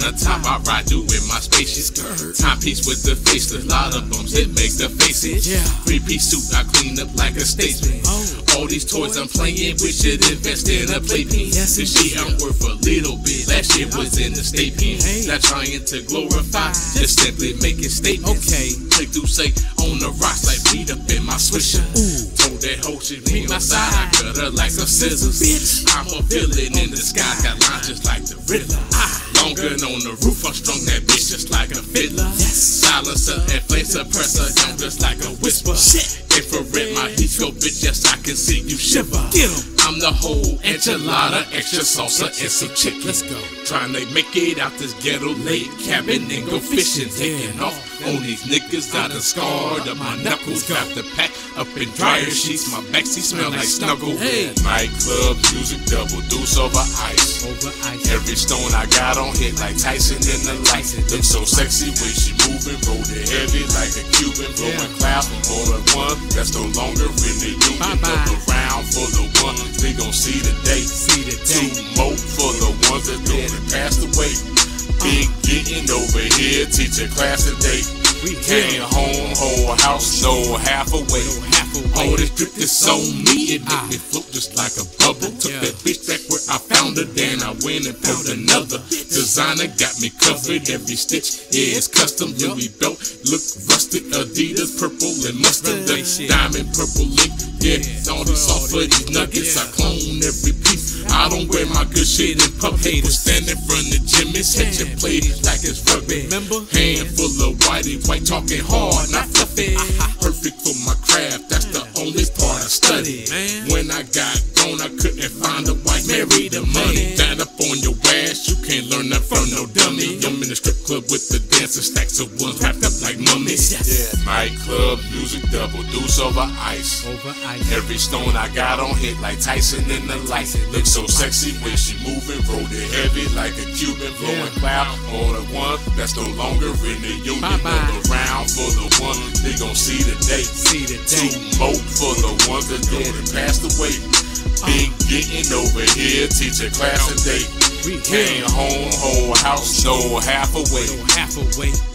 Banana top, I ride through in my spacious timepiece with the faceless. Lot of bumps, it makes the faces. Three-piece suit, I clean up like a statesman. All these toys I'm playing with should invest in a playpen. This shit I'm worth a little bit. Last year was in the state pen. Not trying to glorify, just simply making statements. Play through say on the rocks like beat up in my swisher. Told that hoe she meet my side, I cut her like some scissors. I'm a villain in the sky, got lines just like the Riddler. Long gun on the roof, I strung that bitch just like a fiddler. Silencer and flame suppressor, I'm just like a whisper. Infrared, my heat go bitch, yes I can see you shiver. I'm the whole enchilada, extra salsa and some chicken. Let's go. Trying to make it out this ghetto late cabin and go fishing. Taking off on these niggas, I done scarred up my knuckles. Got the pack up in dryer sheets, my backseat smell like snuggle. Nightclub music, double deuce over ice. Every stone I got on hit like Tyson in the light. Look so sexy when she moving, roll it heavy like a Cuban, blowing cloud for the one that's no longer in the union. Another round for the one they gon' see the day. Two more for the ones that don't pass away. Big getting over here, teaching class today. Came home, whole house, no half away. All this drip is on me, it make me float just like a bubble. Took that bitch back where I found her, then I went and found another. Designer got me covered, every stitch, yeah, it's custom. Louis belt, look rustic, Adidas, purple and mustard. The diamond purple link, yeah, all this off for these nuggets. I clone every piece, I don't wear my good shit in public. Haters stand in front of Jim, it's hit and play like it's rugby. Hand full of white talking hard, not fluffy. Perfect for my craft, that's the only part I studied. When I got gone, I couldn't find a wife, marry the money. That up on your ass, you can't learn that from no dummy. I'm in the strip club with the dancing stacks of ones wrapped up like mummies. Nightclub music, double deuce over ice. Every stone I got on hit like Tyson in the light. Look so sexy when she moving, roll it heavy like a Cuban, blowing cloud on the one that's no longer in the union. Another round for the one they gon' see the day. Two more for the ones that don't pass away. Big getting over here, teaching class today. Came home, whole house, no half away.